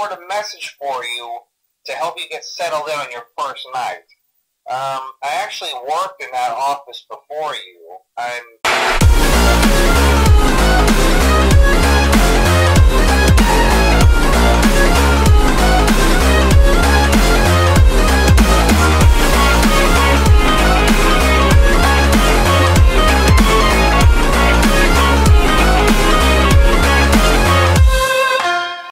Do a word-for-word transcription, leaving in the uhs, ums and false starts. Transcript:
record a message for you to help you get settled in on your first night. Um, I actually worked in that office before you. I'm